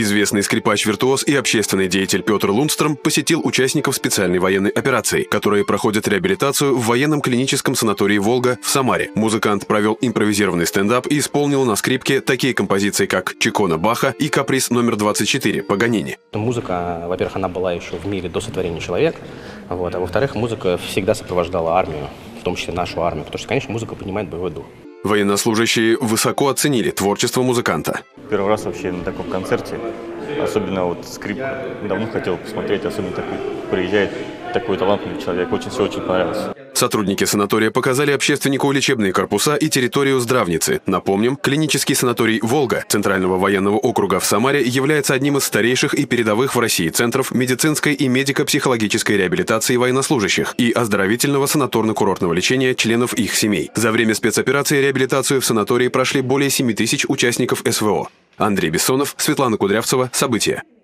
Известный скрипач-виртуоз и общественный деятель Петр Лундстром посетил участников специальной военной операции, которые проходят реабилитацию в военном клиническом санатории «Волга» в Самаре. Музыкант провел импровизированный стендап и исполнил на скрипке такие композиции, как «Чикона» Баха и «Каприз номер 24» Паганини. Музыка, во-первых, она была еще в мире до сотворения человека, а во-вторых, музыка всегда сопровождала армию, в том числе нашу армию, потому что, конечно, музыка поднимает боевой дух. Военнослужащие высоко оценили творчество музыканта. Первый раз вообще на таком концерте, особенно вот скрип, давно хотел посмотреть, особенно такой, приезжает такой талантливый человек, очень понравилось. Сотрудники санатория показали общественнику лечебные корпуса и территорию здравницы. Напомним, клинический санаторий «Волга» Центрального военного округа в Самаре является одним из старейших и передовых в России центров медицинской и медико-психологической реабилитации военнослужащих и оздоровительного санаторно-курортного лечения членов их семей. За время спецоперации реабилитацию в санатории прошли более 7 тысяч участников СВО. Андрей Бессонов, Светлана Кудрявцева. События.